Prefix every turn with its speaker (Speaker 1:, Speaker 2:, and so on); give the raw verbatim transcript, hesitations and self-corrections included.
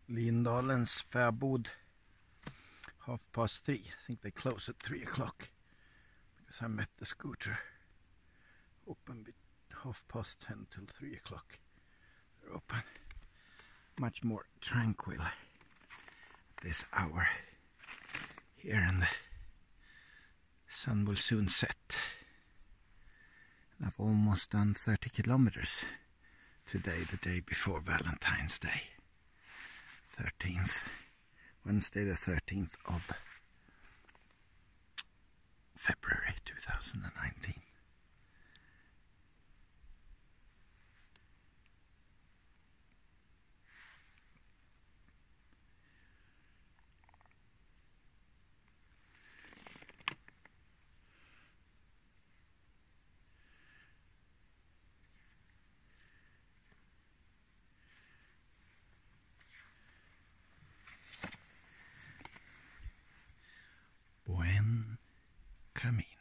Speaker 1: Lindalen's fäbod, half past three. I think they close at three o'clock because I met the scooter open bit half past ten till three o'clock. They're open. Much more tranquil at this hour here, and the sun will soon set. And I've almost done thirty kilometers today, the day before Valentine's Day. thirteenth, Wednesday the thirteenth of February two thousand nineteen. Buen camino.